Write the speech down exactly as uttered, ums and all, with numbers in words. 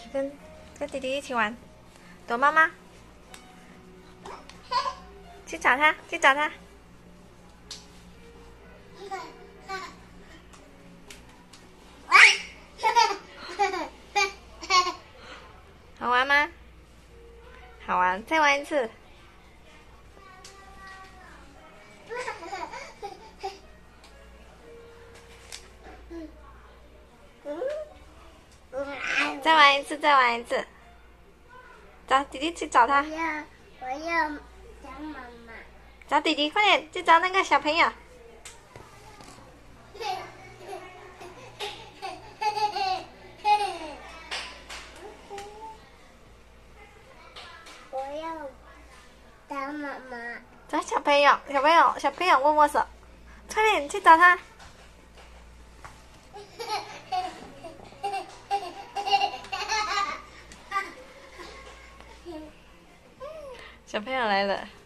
跟跟弟弟一起玩，躲妈妈，去找他，去找他。好玩吗？好玩，再玩一次。再玩一次，再玩一次。找弟弟去找他。 我要，我要找妈妈。 找弟弟，快点去找那个小朋友。 我要找妈妈。 找小朋友，小朋友，小朋友握握手，快点去找他。小朋友来了。